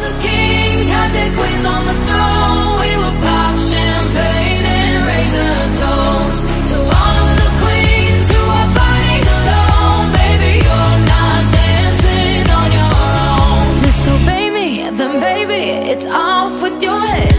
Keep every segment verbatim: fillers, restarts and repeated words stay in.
the kings had their queens on the throne. We would pop champagne and raise a toast to all of the queens who are fighting alone. Baby, you're not dancing on your own. Disobey me, then baby, it's off with your head.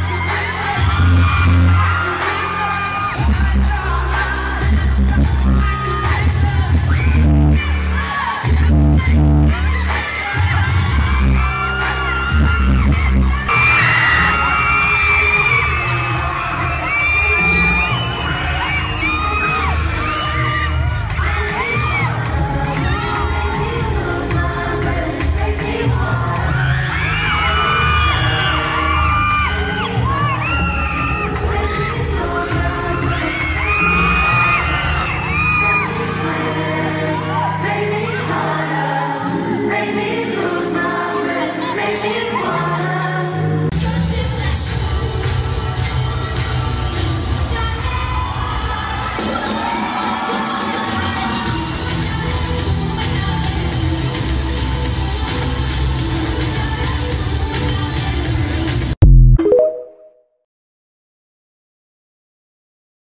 Bye.